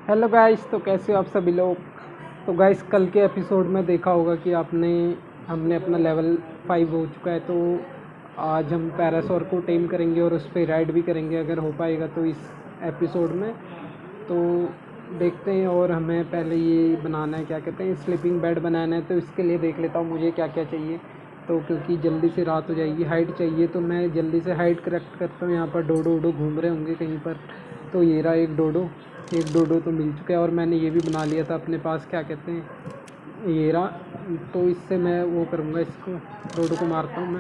Hello guys, तो कैसे हो आप सभी लोग। तो गाइस, कल के एपिसोड में देखा होगा कि हमने अपना लेवल 5 हो चुका है। तो आज हम पैरासोर को टेम करेंगे और उस पर राइड भी करेंगे अगर हो पाएगा तो इस एपिसोड में। तो देखते हैं। और हमें पहले ये बनाना है, क्या कहते हैं, स्लीपिंग बेड बनाना है। तो इसके लिए देख लेता हूँ मुझे क्या क्या चाहिए। तो क्योंकि जल्दी से रात हो जाएगी, हाइट चाहिए, तो मैं जल्दी से हाइट करेक्ट करता हूँ। यहाँ पर डोडो वोडो घूम रहे होंगे कहीं पर। तो ये रहा एक डोडो तो मिल चुका है। और मैंने ये भी बना लिया था अपने पास, क्या कहते हैं, ये रहा। तो इससे मैं वो करूँगा, इसको डोडो को मारता हूँ मैं।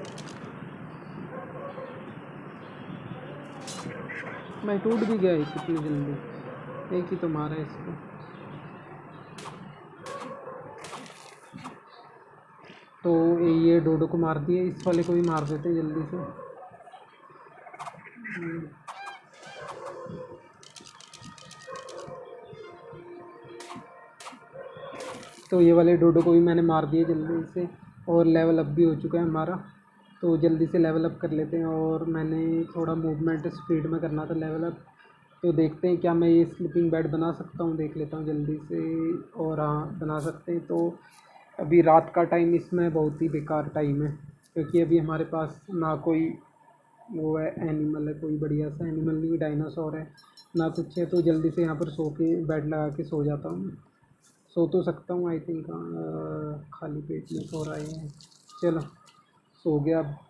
टूट भी गया है कितनी जल्दी, एक ही तो मारा है इसको। तो ये डोडो को मार दिए, इस वाले को भी मार देते हैं जल्दी से। तो ये वाले डोडो को भी मैंने मार दिए जल्दी से। और लेवल अप भी हो चुका है हमारा। तो जल्दी से लेवल अप कर लेते हैं। और मैंने थोड़ा मूवमेंट स्पीड में करना था लेवल अप। तो देखते हैं क्या मैं ये स्लीपिंग बेड बना सकता हूँ, देख लेता हूँ जल्दी से। और हाँ, बना सकते हैं। तो अभी रात का टाइम इसमें बहुत ही बेकार टाइम है, क्योंकि अभी हमारे पास ना कोई वो है, एनिमल है, कोई बढ़िया सा एनिमल नहीं, डायनासोर है ना कुछ है। तो जल्दी से यहाँ पर सो के बेड लगा के सो जाता हूँ। सो तो सकता हूँ आई थिंक। खाली पेट में सो रहा है। चलो, सो गया अब।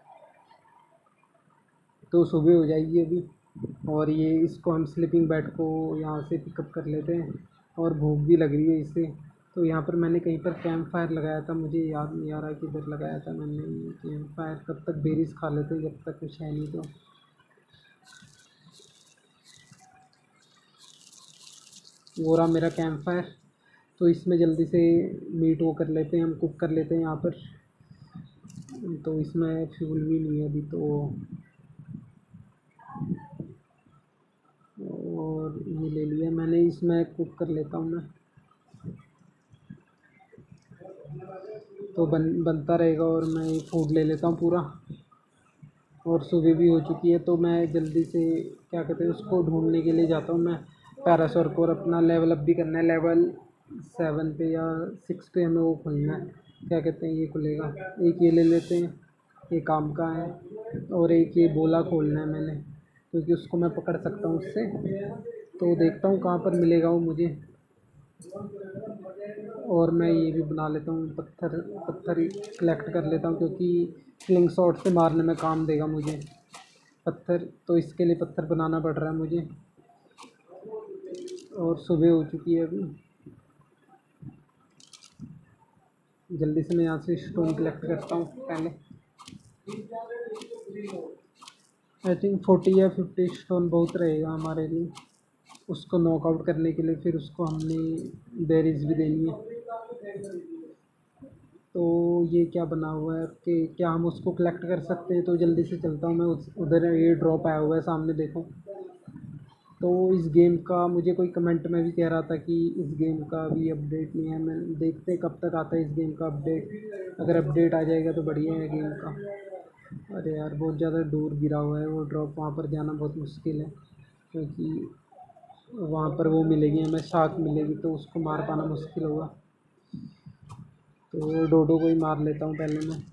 तो सुबह हो जाएगी अभी। और ये इसको हम स्लीपिंग बेड को यहाँ से पिकअप कर लेते हैं। और भूख भी लग रही है इससे। तो यहाँ पर मैंने कहीं पर कैंप फायर लगाया था, मुझे याद नहीं आ रहा किधर लगाया था मैंने कैंप फायर। कब तक बेरीज खा लेते हैं जब तक कुछ है नहीं। तो वो रहा मेरा कैंप फायर। तो इसमें जल्दी से मीट वो कर लेते हैं, हम कुक कर लेते हैं यहाँ पर। तो इसमें फ्यूल भी नहीं है अभी तो। और ये ले लिया मैंने, इसमें कुक कर लेता हूँ मैं। तो बनता रहेगा। और मैं फूड ले लेता हूँ पूरा। और सुबह भी हो चुकी है, तो मैं जल्दी से, क्या कहते हैं, उसको ढूंढने के लिए जाता हूँ मैं, पैरासोर को। और अपना लेवल अप भी करना है। लेवल 7 पे या 6 पे हमें वो खुलना है, क्या कहते हैं, ये खुलेगा। एक ये ले लेते हैं, ये काम का है। और एक ये बोला खोलना है मैंने, क्योंकि उसको मैं पकड़ सकता हूँ उससे। तो देखता हूँ कहाँ पर मिलेगा वो मुझे। और मैं ये भी बना लेता हूँ, पत्थर पत्थर कलेक्ट कर लेता हूँ, क्योंकि स्लिंग शॉट से मारने में काम देगा मुझे पत्थर। तो इसके लिए पत्थर बनाना पड़ रहा है मुझे। और सुबह हो चुकी है अभी। जल्दी से मैं यहाँ से स्टोन कलेक्ट करता हूँ पहले। आई थिंक 40 या 50 स्टोन बहुत रहेगा हमारे लिए, उसको नॉकआउट करने के लिए। फिर उसको हमने बेरीज भी देनी है। तो ये क्या बना हुआ है कि क्या हम उसको कलेक्ट कर सकते हैं। तो जल्दी से चलता हूँ मैं, उधर ये ड्रॉप आया हुआ है सामने, देखो। तो इस गेम का मुझे कोई कमेंट में भी कह रहा था कि इस गेम का अभी अपडेट नहीं है। मैं देखते हैं कब तक आता है इस गेम का अपडेट। अगर अपडेट आ जाएगा तो बढ़िया है गेम का। अरे यार, बहुत ज़्यादा दूर गिरा हुआ है वो ड्रॉप, वहाँ पर जाना बहुत मुश्किल है। क्योंकि वहाँ पर वो मिलेगी, हमें शार्क मिलेगी, तो उसको मार पाना मुश्किल होगा। तो डोडो को ही मार लेता हूँ पहले मैं।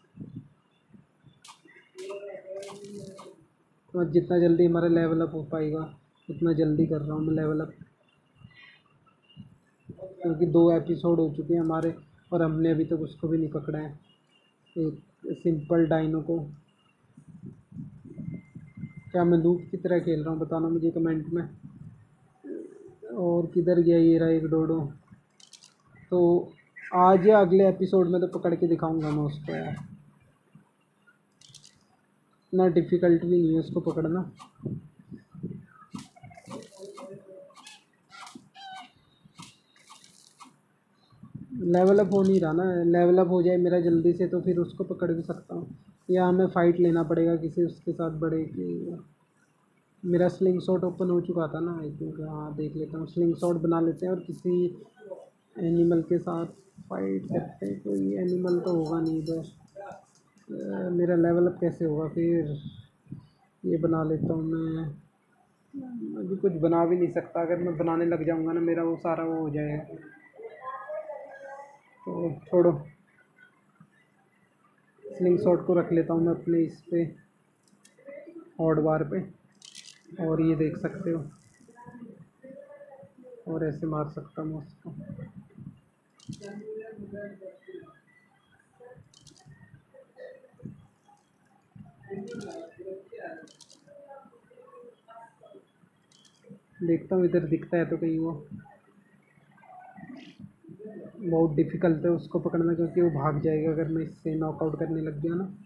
तो जितना जल्दी हमारा लेवल अप हो पाएगा उतना जल्दी कर रहा हूँ मैं लेवल अप। क्योंकि 2 एपिसोड हो चुके हैं हमारे, और हमने अभी तक उसको भी नहीं पकड़ा है, एक सिंपल डाइनो को। क्या मैं लूप की तरह खेल रहा हूँ, बताना मुझे कमेंट में। और किधर गया ये रहा एक डोडो। तो आज या अगले एपिसोड में तो पकड़ के दिखाऊंगा मैं उसको यार। इतना डिफ़िकल्ट भी नहीं है उसको पकड़ना। लेवल अप हो नहीं रहा ना, लेवल अप हो जाए मेरा जल्दी से तो फिर उसको पकड़ भी सकता हूँ। या हमें फ़ाइट लेना पड़ेगा किसी उसके साथ बड़े की। मेरा स्लिंग शॉट ओपन हो चुका था ना आई थिंक। हाँ, देख लेता हूँ, स्लिंग शॉट बना लेते हैं और किसी एनिमल के साथ फाइट करते हैं। कोई एनिमल तो होगा नहीं इधर। मेरा लेवल अप कैसे होगा फिर। ये बना लेता हूँ मैं, अभी कुछ बना भी नहीं सकता, अगर मैं बनाने लग जाऊंगा ना मेरा वो सारा वो हो जाएगा। तो छोड़ो, स्लिंग शॉट को रख लेता हूँ मैं अपने इस पे हॉट बार पे, और ये देख सकते हो, और ऐसे मार सकता हूँ उसको। देखता हूँ इधर दिखता है तो कहीं वो, बहुत डिफ़िकल्ट है उसको पकड़ना क्योंकि वो भाग जाएगा अगर मैं इससे नॉकआउट करने लग गया ना।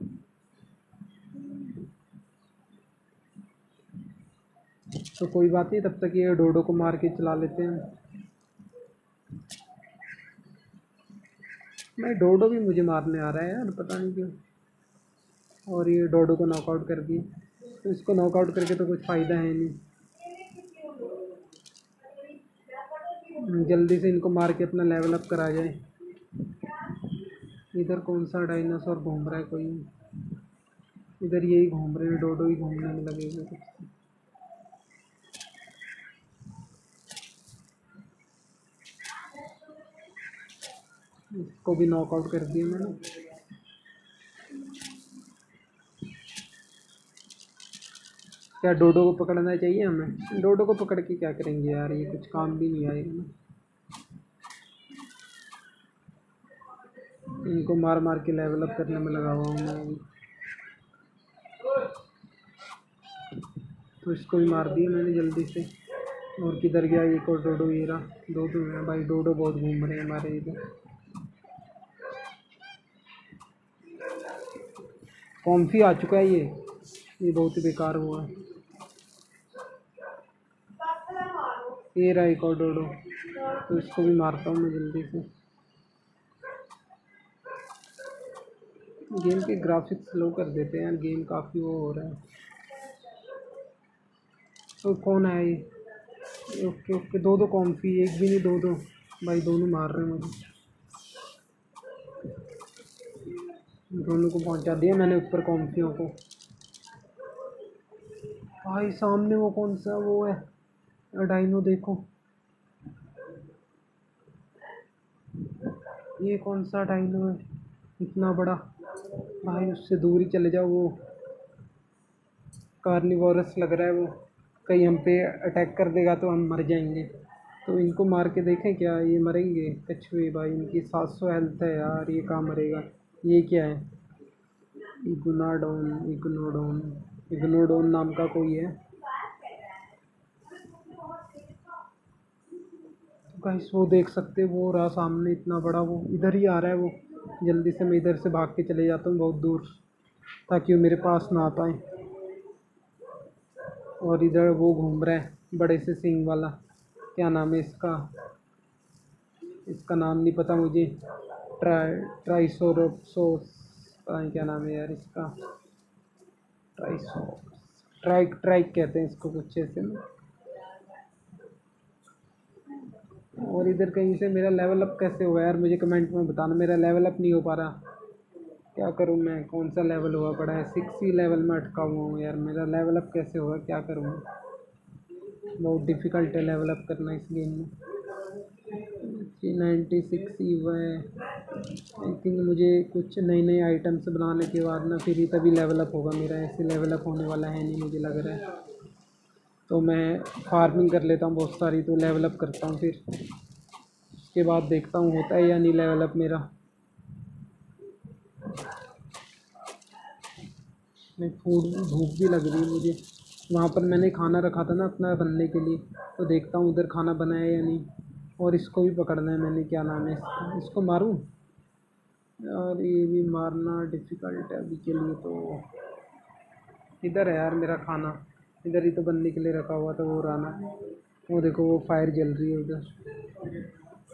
तो कोई बात नहीं, तब तक ये डोडो को मार के चला लेते हैं। मैं डोडो भी मुझे मारने आ रहा है यार, पता नहीं क्यों। और ये डोडो को नॉकआउट कर दिए, तो इसको नॉकआउट करके तो कुछ फ़ायदा है नहीं। जल्दी से इनको मार के अपना लेवल अप करा जाए। इधर कौन सा डायनासोर घूम रहा है कोई, इधर यही घूम रहे हैं, डोडो ही घूमने में लगे हुए कुछ। इसको भी नॉकआउट कर दिया मैंने। क्या डोडो को पकड़ना चाहिए हमें? डोडो को पकड़ के क्या करेंगे यार, ये कुछ काम भी नहीं आएगा ना। इनको मार मार के लेवल अप करने में लगा हुआ हूँ मैं अभी। तो इसको भी मार दिया मैंने जल्दी से। और किधर गया एक और डोडो? ये रहा, दो दो है भाई, डोडो बहुत घूम रहे हैं हमारे इधर। कॉम्फी आ चुका है ये बहुत ही बेकार हुआ है। ये रहा एक और डोडो, तो इसको भी मारता हूँ मैं जल्दी से। गेम के ग्राफिक्स स्लो कर देते हैं, गेम काफ़ी वो हो रहा है। तो कौन है ये? ओके ओके, दो दो कॉम्फी, एक भी नहीं दो दो भाई, दोनों मार रहे हैं मुझे। दोनों को पहुंचा दिया मैंने ऊपर कॉम्फियों को। भाई सामने वो कौन सा वो है डाइनो, देखो ये कौन सा डाइनो है इतना बड़ा। भाई उससे दूर ही चले जाओ, वो कार्निवोरस लग रहा है वो, कहीं हम पे अटैक कर देगा तो हम मर जाएंगे। तो इनको मार के देखें क्या ये मरेंगे कछुए? भाई इनकी 700 हेल्थ है यार, ये कहाँ मरेगा? ये क्या है? इग्नाडोन, इग्नोडोन, इग्नोडोन नाम का कोई है। गाइस वो देख सकते हो, वो रहा सामने इतना बड़ा, वो इधर ही आ रहा है वो। जल्दी से मैं इधर से भाग के चले जाता हूँ बहुत दूर, ताकि वो मेरे पास ना आ पाए। और इधर वो घूम रहा है बड़े से सींग वाला, क्या नाम है इसका? इसका नाम नहीं पता मुझे। ट्राइसोरोप्सोस, पता नहीं क्या नाम है यार इसका। ट्राइक ट्राइक कहते हैं इसको कुछ ऐसे में। और इधर कहीं से मेरा लेवल अप कैसे हुआ यार, मुझे कमेंट में बताना। मेरा लेवल अप नहीं हो पा रहा, क्या करूं मैं? कौन सा लेवल हुआ पड़ा है? 6 ही लेवल में अटका हुआ हूँ यार, मेरा लेवल अप कैसे होगा? क्या करूँ? बहुत डिफ़िकल्ट है लेवल अप करना इस गेम में। 96 ही हुआ है। आई थिंक मुझे कुछ नई नई आइटम्स बनाने के बाद ना फिर ही तभी लेवल अप होगा मेरा, ऐसे लेवल अप होने वाला है नहीं मुझे लग रहा है। तो मैं फार्मिंग कर लेता हूँ बहुत सारी, तो लेवल अप करता हूँ, फिर उसके बाद देखता हूँ होता है या नहीं लेवल अप मेरा। मैं फूड, भूख भी लग रही है मुझे। वहाँ पर मैंने खाना रखा था ना अपना बनने के लिए, तो देखता हूँ उधर खाना बना है या नहीं। और इसको भी पकड़ना है मैंने, क्या नाम है इसको मारूँ? और ये भी मारना डिफ़िकल्ट है अभी के लिए। तो इधर है यार मेरा खाना, इधर ही तो बनने के लिए रखा हुआ था, वो राना। वो देखो वो फायर जल रही है उधर।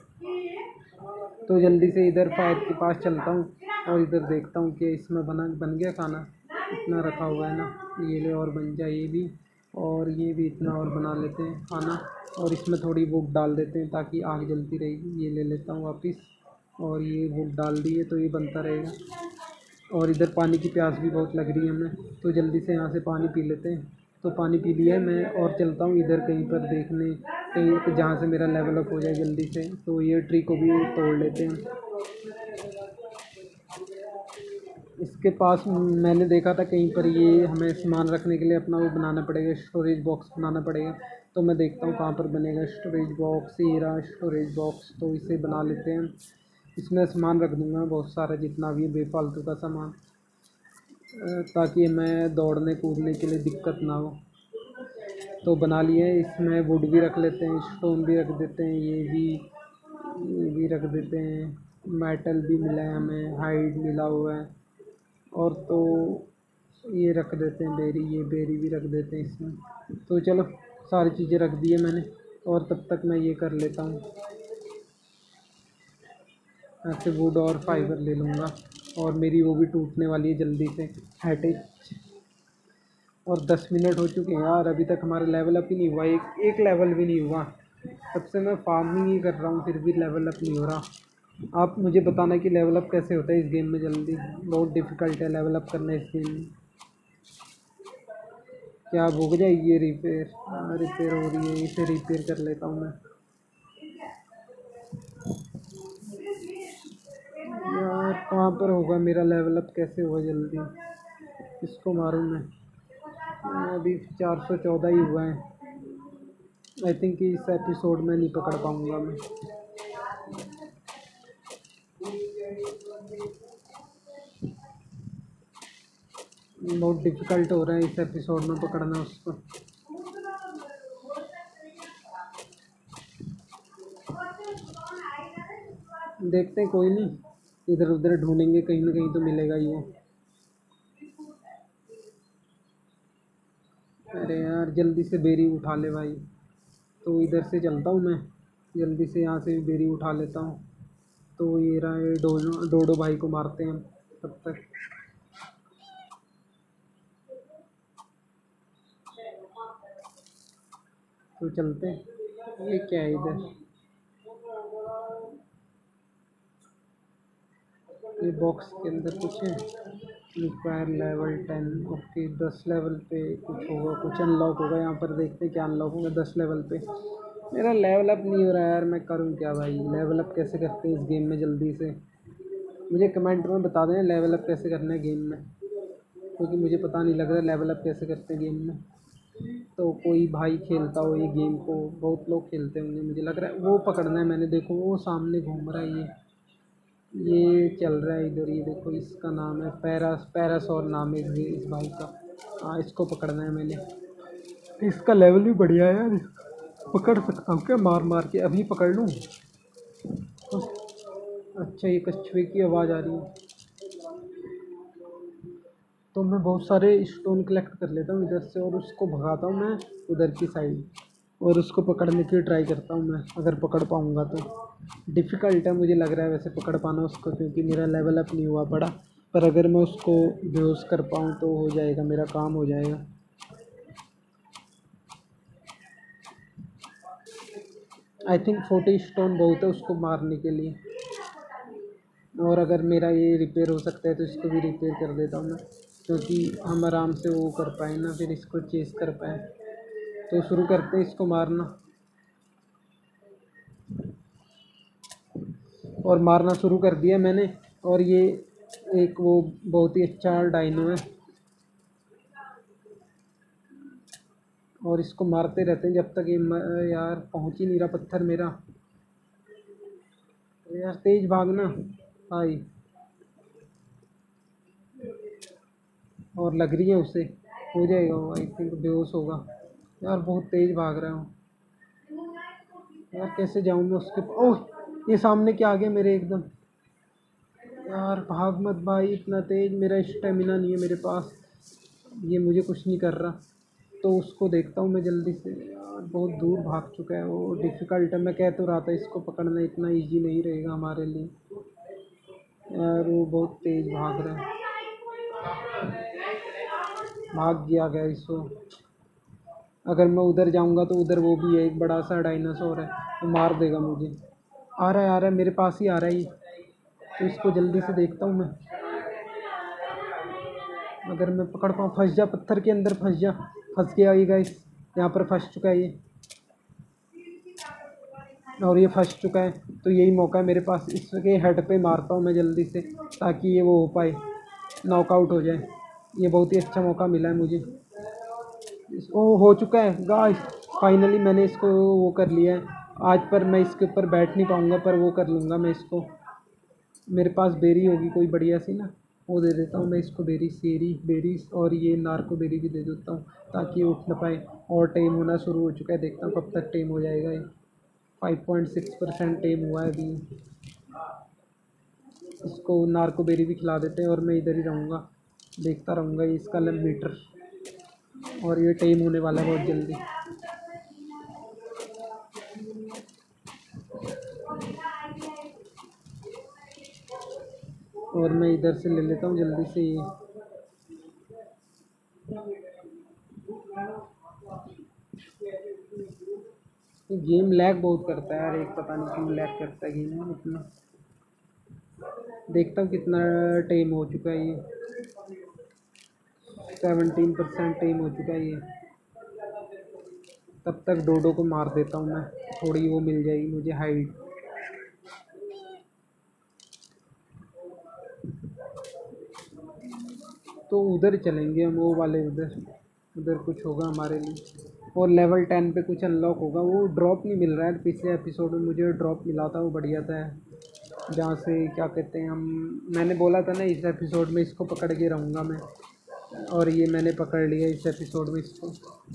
तो जल्दी से इधर फायर के पास चलता हूँ और इधर देखता हूँ कि इसमें बन गया खाना। इतना रखा हुआ है ना, ये ले और बन जाए ये भी, और ये भी इतना और बना लेते हैं खाना। और इसमें थोड़ी वुड डाल देते हैं ताकि आग जलती रहेगी। ये ले लेता हूँ वापस, और ये वुड डाल दिए तो ये बनता रहेगा। और इधर पानी की प्यास भी बहुत लग रही है हमें, तो जल्दी से यहाँ से पानी पी लेते हैं। तो पानी पी लिया है मैं, और चलता हूँ इधर कहीं पर देखने, कहीं जहाँ से मेरा लेवल अप हो जाए जल्दी से। तो ये ट्री को भी तोड़ लेते हैं। इसके पास मैंने देखा था कहीं पर, ये हमें सामान रखने के लिए अपना वो बनाना पड़ेगा, स्टोरेज बॉक्स बनाना पड़ेगा। तो मैं देखता हूँ कहाँ पर बनेगा स्टोरेज बॉक्स। ये रहा स्टोरेज बॉक्स, तो इसे बना लेते हैं। इसमें सामान रख दूँगा बहुत सारा, जितना भी बेफालतू का सामान, ताकि मैं दौड़ने कूदने के लिए दिक्कत ना हो। तो बना लिए। इसमें वुड भी रख लेते हैं, स्टोन भी रख देते हैं, ये भी रख देते हैं। मेटल भी मिला है हमें, हाइड मिला हुआ है। और तो ये रख देते हैं बेरी, ये बेरी भी रख देते हैं इसमें। तो चलो सारी चीज़ें रख दी है मैंने, और तब तक मैं ये कर लेता हूँ, ऐसे वुड और फाइबर ले लूँगा। और मेरी वो भी टूटने वाली है जल्दी से, हैटेज। और 10 मिनट हो चुके हैं यार, अभी तक हमारा लेवल अप ही नहीं हुआ, एक लेवल भी नहीं हुआ। तब से मैं फार्मिंग ही कर रहा हूँ, फिर भी लेवल अप नहीं हो रहा। आप मुझे बताना कि लेवल अप कैसे होता है इस गेम में जल्दी। बहुत डिफ़िकल्ट है लेवल अप करना इस गेम में। क्या हो जाएगी ये रिपेयर? रिपेयर हो रही है, इसे रिपेयर कर लेता हूँ मैं। यार कहाँ पर होगा मेरा लेवल अप, कैसे होगा जल्दी? किसको मारूँ मैं? अभी 414 ही हुआ है। आई थिंक इस एपिसोड में नहीं पकड़ पाऊँगा मैं। बहुत डिफ़िकल्ट हो रहा है इस एपिसोड में पकड़ना उसको। देखते हैं, कोई नहीं, इधर उधर ढूंढेंगे, कहीं ना कहीं तो मिलेगा ही वो। अरे यार जल्दी से बेरी उठा ले भाई। तो इधर से चलता हूँ मैं, जल्दी से यहाँ से भी बेरी उठा लेता हूँ। तो ये रहा, ये डोडो भाई को मारते हैं हम तब तक। तो चलते हैं। ये क्या है इधर? ये बॉक्स के अंदर कुछ है। Require level 10। ओके 10 लेवल पे कुछ होगा, कुछ अनलॉक होगा यहाँ पर। देखते हैं क्या अनलॉक होगा 10 लेवल पे। मेरा लेवल अप नहीं हो रहा है यार, मैं करूँ क्या भाई? लेवल अप कैसे करते हैं इस गेम में जल्दी से? मुझे कमेंट में बता दें लेवल अप कैसे करना है गेम में, क्योंकि मुझे पता नहीं लग रहा लेवल अप कैसे करते हैं गेम में। तो कोई भाई खेलता हो ये गेम को, बहुत लोग खेलते होंगे मुझे लग रहा है। वो पकड़ना है मैंने, देखो वो सामने घूम रहा है, ये चल रहा है इधर। ये देखो इसका नाम है पैरासोर नाम है इस भाई का। हाँ इसको पकड़ना है मैंने। इसका लेवल भी बढ़िया है यार, पकड़ सकता हूँ क्या मार मार के? अभी पकड़ लूँ? अच्छा ये कछुए की आवाज़ आ रही है। तो मैं बहुत सारे स्टोन कलेक्ट कर लेता हूँ इधर से, और उसको भगाता हूँ मैं उधर की साइड, और उसको पकड़ने की ट्राई करता हूँ मैं, अगर पकड़ पाऊँगा तो। डिफ़िकल्ट है मुझे लग रहा है वैसे पकड़ पाना उसको, क्योंकि मेरा लेवल अप नहीं हुआ पड़ा। पर अगर मैं उसको बेहोश कर पाऊँ तो हो जाएगा, मेरा काम हो जाएगा। आई थिंक 40 स्टोन बहुत है उसको मारने के लिए। और अगर मेरा ये रिपेयर हो सकता है तो इसको भी रिपेयर कर देता हूँ मैं, क्योंकि हम आराम से वो कर पाए ना, फिर इसको चेस कर पाए। तो शुरू करते हैं इसको मारना। और मारना शुरू कर दिया मैंने। और ये एक वो बहुत ही अच्छा डायनो है, और इसको मारते रहते हैं जब तक ये यार पहुंच ही नहीं रहा पत्थर मेरा। यार तेज भागना भाई। और लग रही है उसे, हो जाएगा वो, आई थिंक बेहोश होगा। यार बहुत तेज भाग रहा हूँ यार, कैसे जाऊँ मैं उसके ओह ये सामने क्या आ गया मेरे एकदम। यार भाग मत भाई इतना तेज, मेरा स्टेमिना नहीं है मेरे पास, ये मुझे कुछ नहीं कर रहा। तो उसको देखता हूँ मैं जल्दी से। यार बहुत दूर भाग चुका है वो, डिफ़िकल्ट है। मैं कह तो रहा था इसको पकड़ना इतना इजी नहीं रहेगा हमारे लिए। यार वो बहुत तेज़ भाग रहा है, भाग गया गैस वो। अगर मैं उधर जाऊंगा तो उधर वो भी है, एक बड़ा सा डायनासोर है, वो मार देगा मुझे। आ रहा है मेरे पास ही आ रहा है ये। तो इसको जल्दी से देखता हूँ मैं। अगर मैं पकड़ पाऊँ। फंस जा पत्थर के अंदर, फंस जा। फंस गया ये गाइस, यहाँ पर फंस चुका है ये, और ये फंस चुका है। तो यही मौका है मेरे पास, इसके हेड पे मारता हूँ मैं जल्दी से, ताकि ये वो हो पाए, नॉकआउट हो जाए। ये बहुत ही अच्छा मौका मिला है मुझे। इसको हो चुका है गाइस, फाइनली मैंने इसको वो कर लिया है। आज पर मैं इसके ऊपर बैठ नहीं पाऊँगा, पर वो कर लूँगा मैं इसको। मेरे पास बेरी होगी कोई बढ़िया सी ना, वो दे देता हूँ मैं इसको, बेरी सेरी बेरीज, और ये नार्को बेरी भी दे देता हूँ ताकि ये उठ ना पाए। और टाइम होना शुरू हो चुका है, देखता हूँ कब तक टाइम हो जाएगा ये। 5.6% टाइम हुआ है अभी। इसको नार्को बेरी भी खिला देते हैं और मैं इधर ही रहूँगा, देखता रहूँगा ये इसका मीटर। और ये टाइम होने वाला है बहुत जल्दी। और मैं इधर से ले लेता हूँ जल्दी से ये। गेम लैग बहुत करता है यार, एक पता नहीं क्यों लैग करता है गेम इतना। देखता हूँ कितना टाइम हो चुका है ये। 17% टाइम हो चुका है ये। तब तक डोडो को मार देता हूँ मैं, थोड़ी वो मिल जाएगी मुझे हाइट। तो उधर चलेंगे हम, वो वाले उधर, उधर कुछ होगा हमारे लिए। और लेवल 10 पे कुछ अनलॉक होगा। वो ड्रॉप नहीं मिल रहा है, पिछले एपिसोड में मुझे ड्रॉप मिला था, वो बढ़िया था, जहाँ से क्या कहते हैं हम, मैंने बोला था ना इस एपिसोड में इसको पकड़ के रहूँगा मैं, और ये मैंने पकड़ लिया इस एपिसोड में इसको।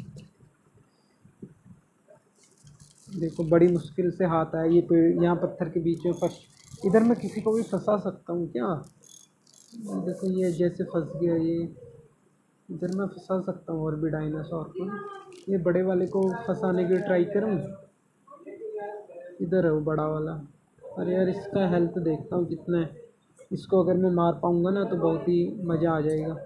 देखो बड़ी मुश्किल से हाथ आया ये पेड़, यहाँ पत्थर के बीच में फंस। इधर मैं किसी को भी फंसा सकता हूँ क्या? देखो ये जैसे फंस गया ये, इधर मैं फंसा सकता हूँ और भी डायनासोर को। ये बड़े वाले को फंसाने की ट्राई करूँ। इधर है वो बड़ा वाला। अरे यार इसका हेल्थ देखता हूँ कितना है। इसको अगर मैं मार पाऊँगा ना तो बहुत ही मज़ा आ जाएगा।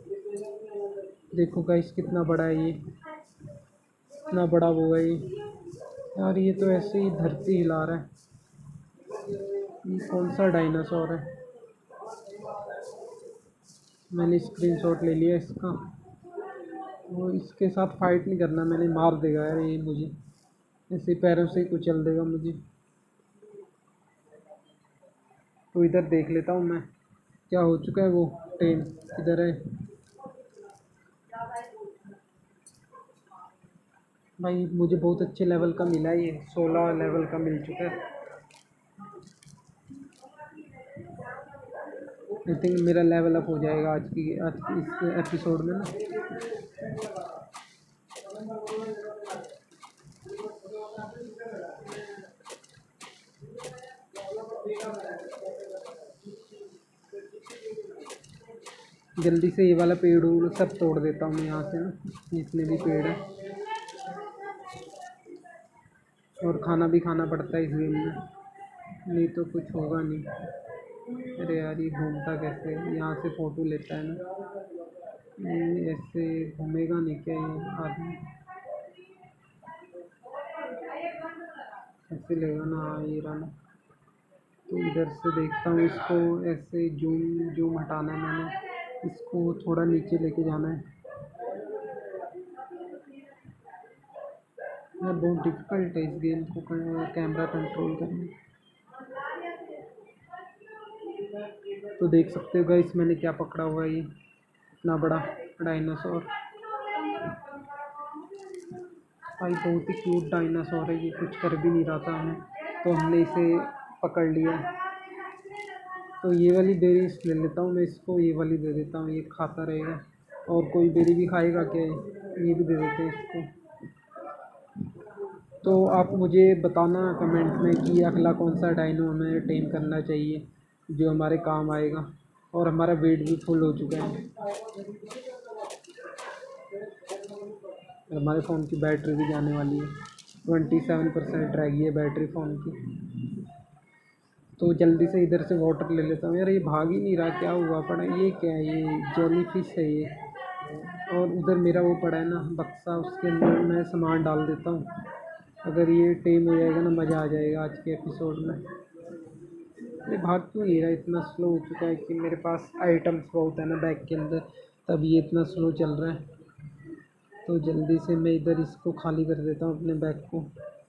देखो गाइस कितना बड़ा है ये, इतना बड़ा वो है ये। यार ये तो ऐसे ही धरती हिला रहा है। ये कौन सा डायनासोर है? मैंने स्क्रीनशॉट ले लिया इसका। वो इसके साथ फाइट नहीं करना, मैंने मार देगा यार ये मुझे, ऐसे पैरों से ही कुचल देगा मुझे। तो इधर देख लेता हूँ मैं क्या हो चुका है। वो ट्रेन इधर है भाई, मुझे बहुत अच्छे लेवल का मिला है ये, 16 लेवल का मिल चुका है। आई थिंक मेरा लेवल अप हो जाएगा आज की इस एपिसोड में ना। जल्दी से ये वाला पेड़ सब तोड़ देता हूँ मैं यहाँ से ना, जितने भी पेड़ है। और खाना भी खाना पड़ता है इस गेम में, नहीं तो कुछ होगा नहीं। अरे यार ये घूमता कैसे, यहाँ से फ़ोटो लेता है ना, ये ऐसे घूमेगा नहीं क्या ये आदमी? ऐसे लेगा ना, हाँ ये रहा ना। तो इधर से देखता हूँ इसको, ऐसे जूम जूम हटाना है मैंने, इसको थोड़ा नीचे लेके जाना है। यार बहुत डिफ़िकल्ट है इस गेम को कैमरा कंट्रोल करना। तो देख सकते हो गाइस मैंने क्या पकड़ा हुआ है, ये इतना बड़ा डायनासोर। भाई बहुत ही क्यूट डायनासोर है ये, कुछ कर भी नहीं रहा था हमें, तो हमने इसे पकड़ लिया। तो ये वाली बेरीज ले लेता हूँ मैं इसको, ये वाली दे देता हूँ, ये खाता रहेगा। और कोई बेरी भी खाएगा क्या? ये भी दे देते हैं इसको। तो आप मुझे बताना कमेंट में कि अगला कौन सा डायनो हमें टेम करना चाहिए जो हमारे काम आएगा। और हमारा वेट भी फुल हो चुका है, हमारे फ़ोन की बैटरी भी जाने वाली है, 27% रह गई है बैटरी फ़ोन की। तो जल्दी से इधर से वाटर ले लेता हूँ। यार ये भाग ही नहीं रहा, क्या हुआ पड़ा है? ये क्या है? ये जेली फिश है ये। और उधर मेरा वो पड़ा है ना बक्सा, उसके अंदर मैं सामान डाल देता हूँ। अगर ये टेम हो जाएगा ना, मज़ा आ जाएगा आज के एपिसोड में। ये भाग क्यों नहीं रहा? इतना स्लो हो चुका है कि मेरे पास आइटम्स बहुत है ना बैग के अंदर, तब ये इतना स्लो चल रहा है। तो जल्दी से मैं इधर इसको खाली कर देता हूँ अपने बैग को।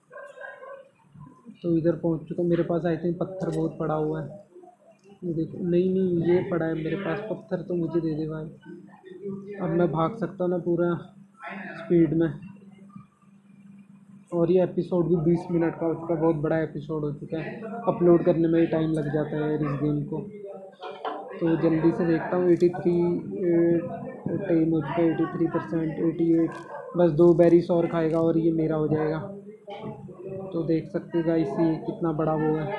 तो इधर पहुँच चुका। मेरे पास आई थिंक पत्थर बहुत पड़ा हुआ है। ये देखो, नहीं नहीं ये पड़ा है मेरे पास पत्थर, तो मुझे दे दे भाई। अब मैं भाग सकता हूँ ना पूरा स्पीड में। और ये एपिसोड भी 20 मिनट का हो चुका है, बहुत बड़ा एपिसोड हो चुका है। अपलोड करने में ही टाइम लग जाता है यार इस गेम को। तो जल्दी से देखता हूँ। 83 टाइम हो चुका है, 83%, 88। बस 2 बेरीज और खाएगा और ये मेरा हो जाएगा। तो देख सकते हो गाइस ये कितना बड़ा वो है।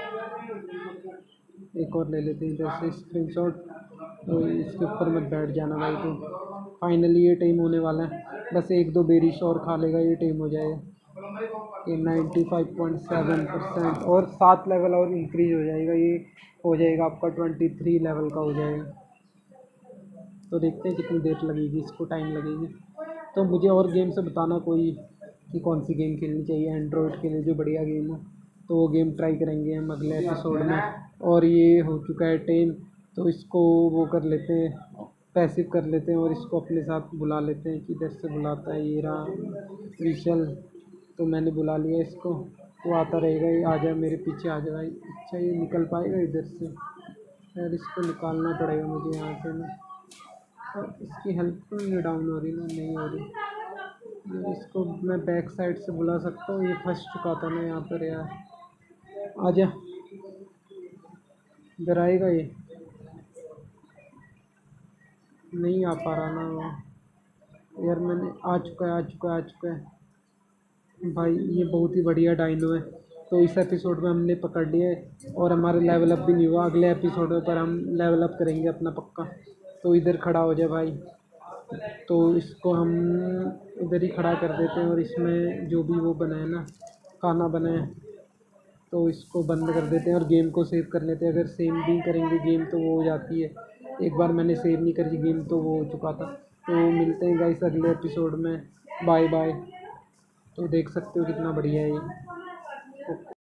एक और ले लेते हैं इधर से स्क्रीनशॉट। तो इसके ऊपर मत बैठ जाना भाई। तो फाइनली ये टाइम होने वाला है। बस 1-2 बेरीज और खा लेगा, ये टाइम हो जाएगा। ये 95.7% और 7 लेवल और इंक्रीज हो जाएगा। ये हो जाएगा आपका 23 लेवल का हो जाएगा। तो देखते हैं कितनी देर लगेगी, इसको टाइम लगेगी। तो मुझे और गेम से बताना कोई कि कौन सी गेम खेलनी चाहिए एंड्रॉयड के लिए जो बढ़िया गेम हो। तो वो गेम ट्राई करेंगे हम अगले एपिसोड में। और ये हो चुका है 10, तो इसको वो कर लेते हैं, पैसिव कर लेते हैं और इसको अपने साथ बुला लेते हैं। किधर से बुलाता है ये रहा विशल। तो मैंने बुला लिया इसको, वो आता रहेगा। ये आ जाए मेरे पीछे आ जाए भाई। अच्छा ये निकल पाएगा इधर से यार, इसको निकालना पड़ेगा मुझे यहाँ से ना। और इसकी हेल्प तो नहीं डाउन हो रही ना, नहीं हो रही यार। इसको मैं बैक साइड से बुला सकता हूँ, ये फंस चुका था ना यहाँ पर यार। आजा, इधर आएगा ये, नहीं आ पा रहा ना वो यार। मैंने आ चुका है, आ चुका है, आ चुका है भाई। ये बहुत ही बढ़िया डायनो है। तो इस एपिसोड में हमने पकड़ लिया है और हमारा लेवल अप भी नहीं हुआ। अगले एपिसोड पर हम लेवल अप करेंगे अपना पक्का। तो इधर खड़ा हो जाए भाई। तो इसको हम इधर ही खड़ा कर देते हैं और इसमें जो भी वो बना है ना, खाना बना है, तो इसको बंद कर देते हैं और गेम को सेव कर लेते हैं। अगर सेव भी करेंगे गेम तो वो हो जाती है। एक बार मैंने सेव नहीं करी गेम तो वो हो चुका था। तो मिलते हैं गाइस अगले एपिसोड में। Bye bye. तो देख सकते हो कितना बढ़िया है ये।